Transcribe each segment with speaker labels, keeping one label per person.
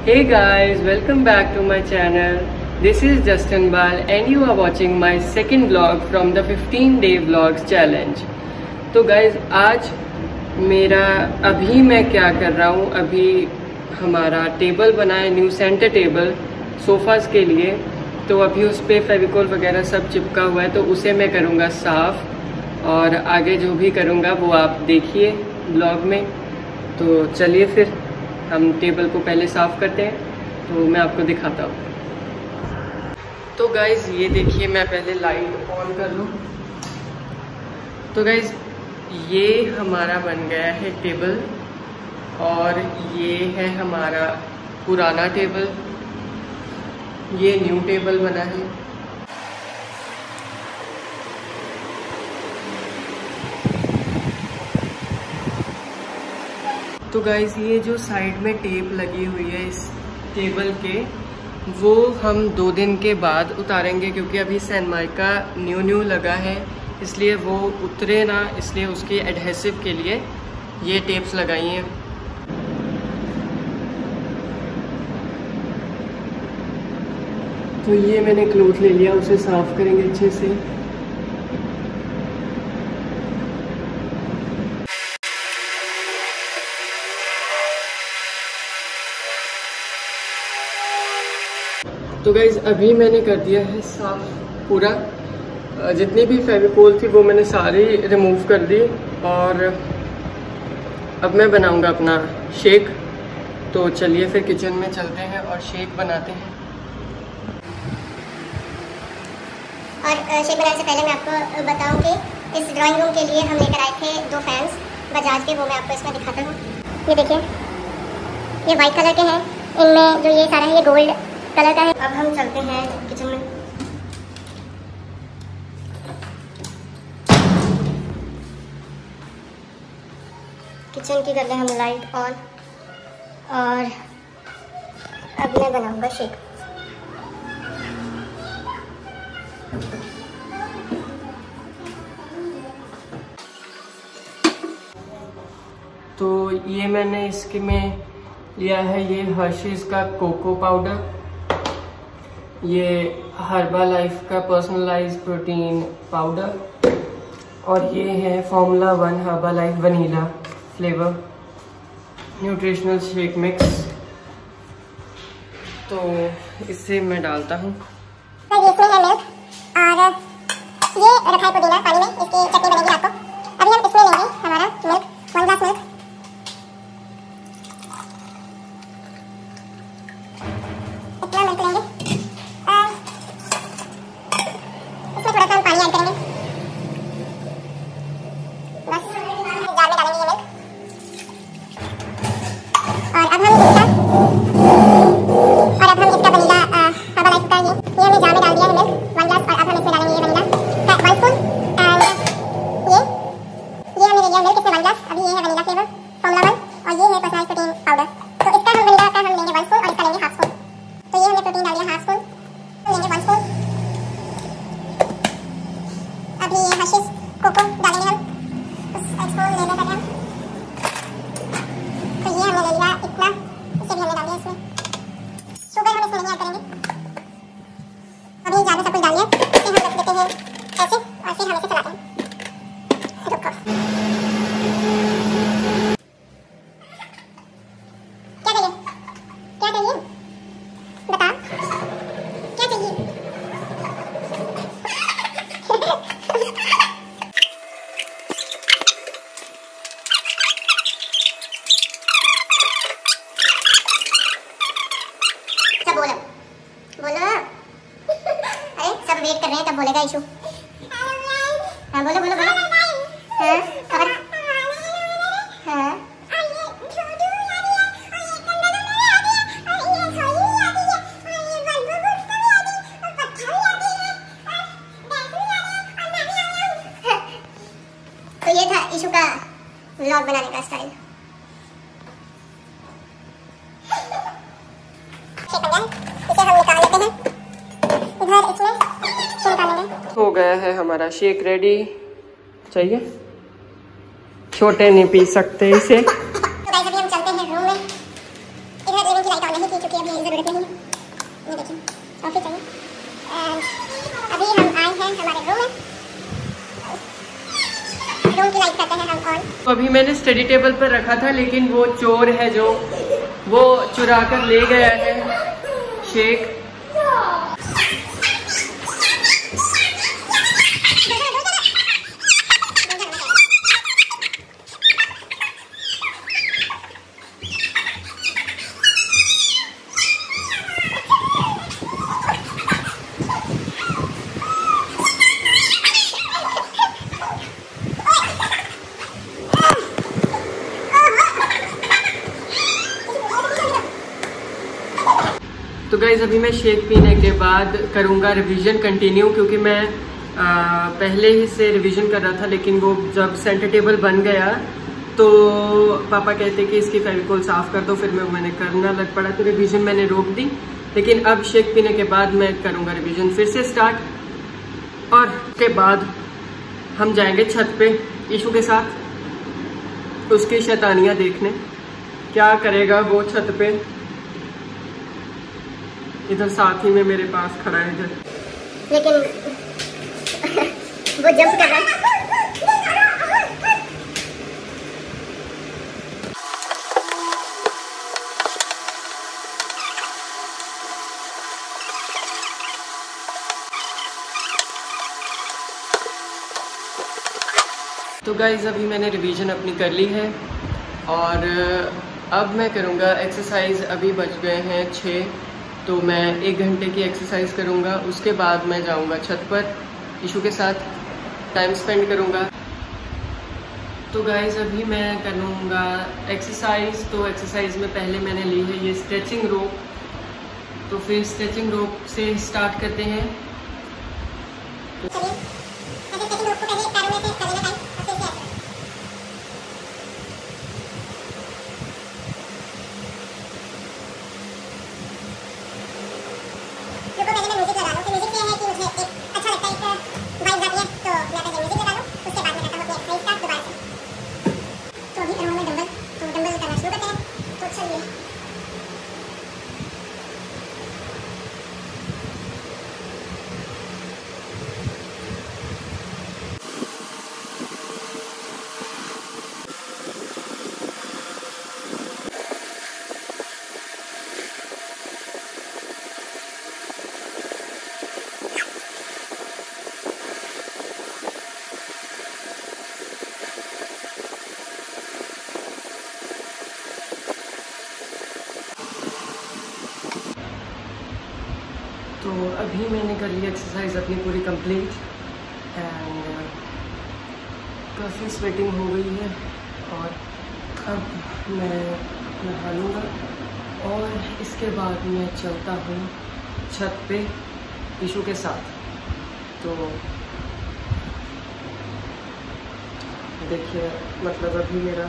Speaker 1: Hey guys, welcome back to my channel. This is Justin Bal and you are watching my second vlog from the 15-day vlogs challenge. तो guys, आज मेरा अभी मैं क्या कर रहा हूँ, अभी हमारा टेबल बना है, न्यू सेंटर टेबल सोफ़ास के लिए। तो अभी उस पर फेविकोल वगैरह सब चिपका हुआ है, तो उसे मैं करूँगा साफ़ और आगे जो भी करूँगा वो आप देखिए ब्लॉग में। तो चलिए फिर हम टेबल को पहले साफ़ करते हैं, तो मैं आपको दिखाता हूँ। तो गाइज़ ये देखिए, मैं पहले लाइट ऑन कर लूँ। तो गाइज़ ये हमारा बन गया है टेबल और ये है हमारा पुराना टेबल, ये न्यू टेबल बना है। तो गाइज़ ये जो साइड में टेप लगी हुई है इस टेबल के, वो हम 2 दिन के बाद उतारेंगे, क्योंकि अभी सनमाइका न्यू लगा है, इसलिए वो उतरे ना, इसलिए उसके एडहेसिव के लिए ये टेप्स लगाई हैं। तो ये मैंने क्लॉथ ले लिया, उसे साफ़ करेंगे अच्छे से। तो गाइज़ अभी मैंने कर दिया है साफ़ पूरा, जितनी भी फेविकोल थी वो मैंने सारी रिमूव कर दी और अब मैं बनाऊंगा अपना शेक। तो चलिए फिर किचन में चलते हैं और शेक बनाते हैं।
Speaker 2: और शेक बनाने से पहले मैं आपको बताऊं कि इस ड्राइंग रूम के लिए हम लेकर आए थे 2 फैंस बजाज के, वो मैं आपको इसमें दिखाता हूँ। ये देखिए, ये वाइट कलर के हैं, इनमें जो ये सारा है ये गोल्ड कलर का है। अब हम चलते हैं किचन में। किचन की कर लें हम लाइट ऑन और अब मैं बनाऊंगा शेक।
Speaker 1: तो ये मैंने इसके में लिया है, ये हर्शीज़ का कोको पाउडर, ये हर्बालाइफ का पर्सनलाइज्ड प्रोटीन पाउडर और ये है formula 1 Herbalife vanilla flavour nutritional shake mix. तो इसे मैं डालता हूँ।
Speaker 2: तो ये इसमें है मिल्क और ये रखा है पुदीना पानी में, इसकी चटनी बनेगी आपको। अभी हम इसमें लेंगे हमारा मिल्क, 1 ग्लास मिल्क। इतना मिल्क लेंगे, इसमें थोड़ा सा हम पानी ऐड करेंगे, बस जार में डालेंगे ये मिल्क। और अब हम इसका वनीला हर्बालाइफ का ये हमने जार में डाल दिया है मिल्क 1 ग्लास। और अब हम इसमें डालेंगे ये वनीला का 1 स्पून एंड ये हमने ले लिया मिल्क, इसमें 1 ग्लास। अभी ये है वनीला फ्लेवर फॉर्मूला 1 और ये है पर्सनलाइज्ड प्रोटीन पाउडर। तो इसका हम वनीला का हम लेंगे 1 स्पून और इसका लेंगे हाफ स्पून। तो ये हमने प्रोटीन डाल दिया हाफ स्पून, लेंगे 1 स्पून। अभी ये हर्शीज़ कोको डालेंगे हम, उस 1 स्पून ले लेते हैं हम। तो ये हमने ले लिया इतना, इसे भी हमने डाल दिया इसमें। शुगर हम इसमें नहीं ऐड करेंगे। अभी जार में सब कुछ डाल दिया, इसे हम रख देते हैं ऐसे और फिर हम इसे चलाते हैं। रुको, क्या चाहिए, क्या चाहिए बता, क्या चाहिए? सब बोलो बोलो, अरे सब वेट कर रहे हैं तब बोलेगा इशू। हाँ बोलो बोलो बोलो। हाँ और हाँ तो ये था इशू का व्लॉग बनाने का स्टाइल। इसे हम निकाल लेते हैं इधर, इसमें निकालेंगे।
Speaker 1: हो गया है हमारा शेक रेडी। चाहिए, छोटे नहीं पी सकते इसे।
Speaker 2: तो गाइस अभी हम चलते हैं रूम में। इधर इवन की लाइट ऑन नहीं थी क्योंकि अभी ज़रूरत नहीं है। ये देखिए कॉफ़ी चाहिए। अभी हम आए हैं हमारे रूम में, रूम की लाइट करते हैं हम ऑन।
Speaker 1: तो अभी मैंने स्टडी टेबल पर रखा था, लेकिन वो चोर है जो वो चुरा कर ले गया है शेक। तो गाइज अभी मैं शेक पीने के बाद करूँगा रिवीजन कंटिन्यू, क्योंकि मैं पहले ही से रिवीजन कर रहा था, लेकिन वो जब सेंटर टेबल बन गया तो पापा कहते कि इसकी फेविकोल साफ़ कर दो, फिर मैंने करना लग पड़ा तो रिवीजन मैंने रोक दी। लेकिन अब शेक पीने के बाद मैं करूँगा रिवीजन फिर से स्टार्ट, और उसके बाद हम जाएंगे छत पे ईशू के साथ उसकी शैतानियाँ देखने, क्या करेगा वो छत पे। इधर साथ ही में मेरे पास खड़ा है इधर,
Speaker 2: लेकिन वो जंप कर रहा है।
Speaker 1: तो गाइज अभी मैंने रिवीजन अपनी कर ली है, और अब मैं करूँगा एक्सरसाइज। अभी बज गए हैं 6, तो मैं 1 घंटे की एक्सरसाइज करूँगा। उसके बाद मैं जाऊँगा छत पर ईशू के साथ टाइम स्पेंड करूँगा। तो गाइज अभी मैं करूँगा एक्सरसाइज। तो एक्सरसाइज में पहले मैंने ली है ये स्ट्रेचिंग रोप, तो फिर स्ट्रेचिंग रोप से स्टार्ट करते हैं। तो अभी मैंने कर ली एक्सरसाइज अपनी पूरी कंप्लीट, एंड काफ़ी स्वेटिंग हो गई है, और अब मैं नहा लूँगा, और इसके बाद मैं चलता हूँ छत पे ईशू के साथ। तो देखिए, मतलब अभी मेरा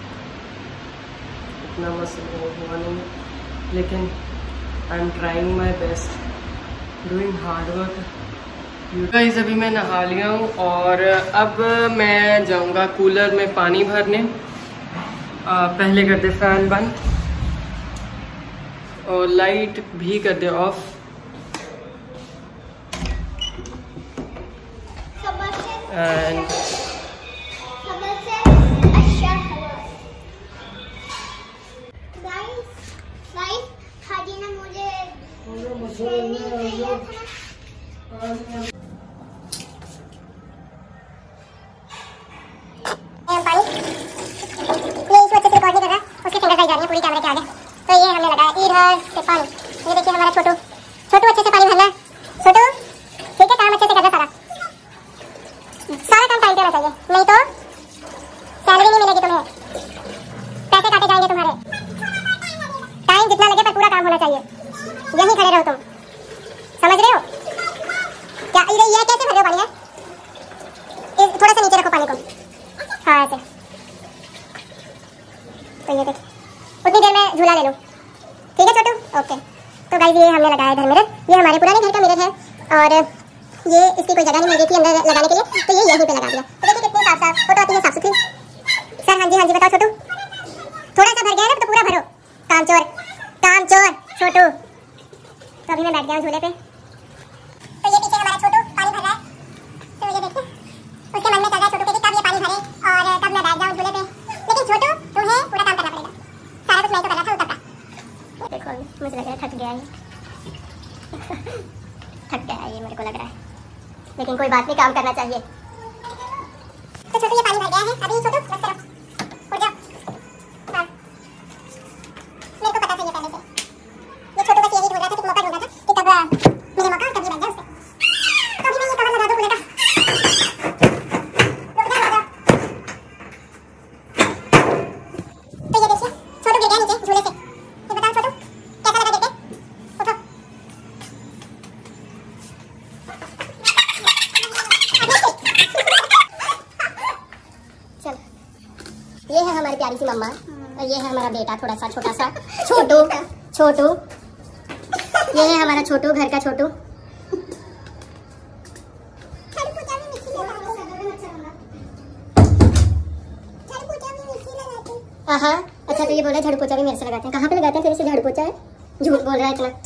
Speaker 1: इतना मसल हुआ नहीं, लेकिन I am trying my best, doing hard work. Guys अभी मैं नहा लिया हूँ, और अब मैं जाऊँगा कूलर में पानी भरने। पहले कर दे फैन बंद, और लाइट भी कर दे ऑफ। एंड
Speaker 2: पूरी कैमरे के आगे। तो ये हमने लगाया इधर से पानी। ये देखिए हमारा छोटू अच्छे से पानी भरना है। छोटू ठीक है, काम अच्छे से करना, सारा काम टाइम पे होना चाहिए, नहीं तो सैलरी नहीं मिलेगी तुम्हें, पैसे काटे जाएंगे तुम्हारे। टाइम जितना लगे पर पूरा काम होना चाहिए, यहीं खड़े रहो तुम, समझ रहे हो क्या? ये कैसे भर रहे हो पानी है? थोड़ा सा नीचे रखो पानी को, हाँ ऐसे। तो ये देखिए, उतनी देर में झूला ले लो, ठीक है छोटू? ओके। तो गाइस ये हमने लगाया इधर मिरर, ये हमारे पुराने घर का मिरर है, और ये इसकी कोई जगह नहीं मिल रही थी अंदर लगाने के लिए, तो ये यहीं पे लगा दिया। तो देखिए कितनी साफ साफ फोटो आती है, साफ सुथरी। सर हाँ जी बताओ छोटू, थोड़ा सा भर गया ना तो पूरा भरो। काम चोर छोटू। तो अभी मैं बैठ गया हूँ झूले पे। तो ये पीछे हमारा छोटू पानी भर रहा है। तो ये देखिए उसके मन में चल रहा है छोटू के कि कब ये पानी भरे और कब मैं बैठ जाऊँ झूले पे। लेकिन छोटू तुम्हें पूरा काम करना पड़ेगा, सारा कुछ मैं तो कर रहा था उतर का। देखो मुझे लग रहा है थक गया है थक गया है ये मेरे को लग रहा है, लेकिन कोई बात नहीं, काम करना चाहिए। तो छोटू ये पानी भर गया है, अभी छोटू बस करो, उठ जाओ। हाँ मेरे को पता था ये पहले से, ये छोटू बस यही ढूंढ रहा था कि मौका ढूंढ रहा था कि कब मुझे मौका कभी बन जाए उससे। तो अभी मैं ये कवर लगा दूं कूलर का। रुक जा, रुक जा। तो ये देखिए छोटू गिर गया नीचे झूले से। ये बताओ छोटू कैसा लगा देख के? उठो। चल ये है हमारी प्यारी सी मम्मा और ये है हमारा बेटा थोड़ा सा छोटा सा छोटू। छोटू ये है हमारा छोटू, घर का छोटू। हाँ अच्छा तो ये बोल रहा है झाड़ू पोछा भी मेरे से लगाते हैं। कहाँ पे लगाते हैं फिर से झाड़ू पोछा है? झूठ बोल रहा है इतना।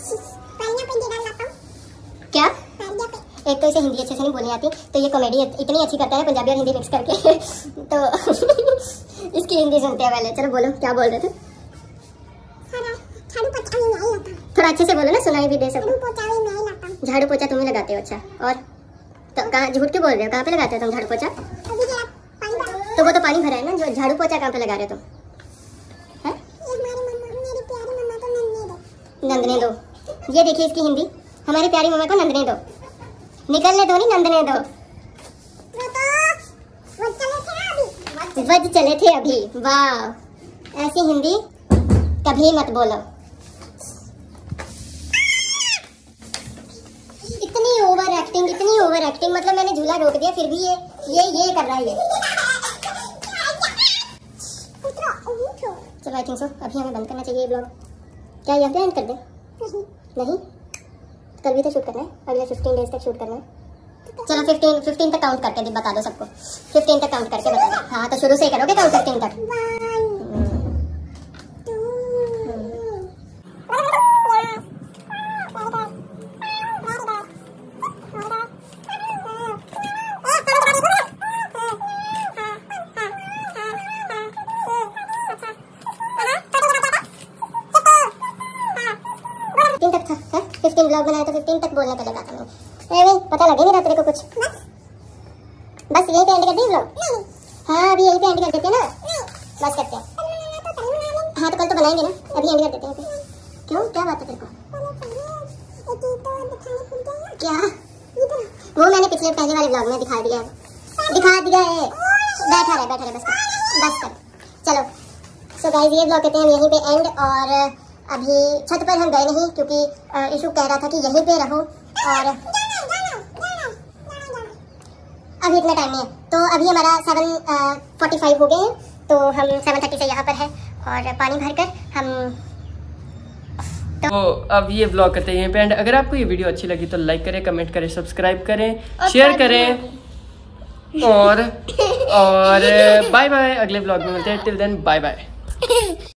Speaker 2: क्या? एक तो इसे हिंदी अच्छे से नहीं बोलनी आती, तो ये कॉमेडी इतनी अच्छी करता है पंजाबी और हिंदी मिक्स करके तो इसकी हिंदी सुनते हैं पहले। चलो बोलो क्या बोल रहे थे? थोड़ा अच्छे से बोलो ना, सुनाई भी दे सबको। झाड़ू पोछा तुम्हें लगाते हो? अच्छा और तो कहाँ झूठ क्यों बोल रहे हो? कहाँ पे लगाते हो तुम झाड़ू पोछा? तो वो तो पानी भरा है ना, जो झाड़ू पोछा कहाँ पे लगा रहे हो तुम? नंदने दो। ये देखिए इसकी हिंदी, हमारी प्यारी मम्मा को नंदने दो। निकलने दो नहीं, नंदने दो। वज चले थे अभी। वाह ऐसी हिंदी कभी मत बोलो। इतनी ओवर एक्टिंग मतलब मैंने झूला रोक दिया फिर भी ये कर रहा है ये। चलो आई थिंक सो अभी हमें बंद करना चाहिए ये ब्लॉग। क्या यहाँ पे एंड कर दे? नहीं कल भी तो शूट करना है, अगले 15 डेज तक शूट करना है। चलो 15 तक काउंट करके बता दो सबको। 15 तक काउंट करके बता दो। हाँ तो शुरू से ही करोगे काउंट 15 तक? तक था 15 ब्लॉग बनाया तो 15 तक बोलने का लगा था मैं। पता लगे नहीं रहा तेरे को कुछ? बस यहीं पे एंड कर दी ब्लॉग? हाँ अभी यहीं पे एंड कर देते हैं ना। बस करते हैं। हाँ तो कल तो बनाएंगे ना, अभी एंड कर देते हैं। क्यों क्या बात है तेरे को? क्या? वो मैंने पिछले पहले वाले ब्लॉग में दिखा दिया है। बैठा रहे बस कर। चलो सो गाइस ये ब्लॉग कहते हैं हम यहीं पे एंड। और अभी छत पर हम गए नहीं क्योंकि इशू कह रहा था कि यहीं पे रहो और अभी इतना टाइम नहीं है। तो अभी हमारा 7:45 हो गए हैं, तो हम 7:30 से यहाँ पर है और पानी भरकर हम
Speaker 1: तो अब ये ब्लॉग करते हैं यहीं पे एंड। अगर आपको ये वीडियो अच्छी लगी तो लाइक करें, कमेंट करें, सब्सक्राइब करें, शेयर करें और बाय बाय। अगले ब्लॉग में मिलते हैं। Till then bye bye.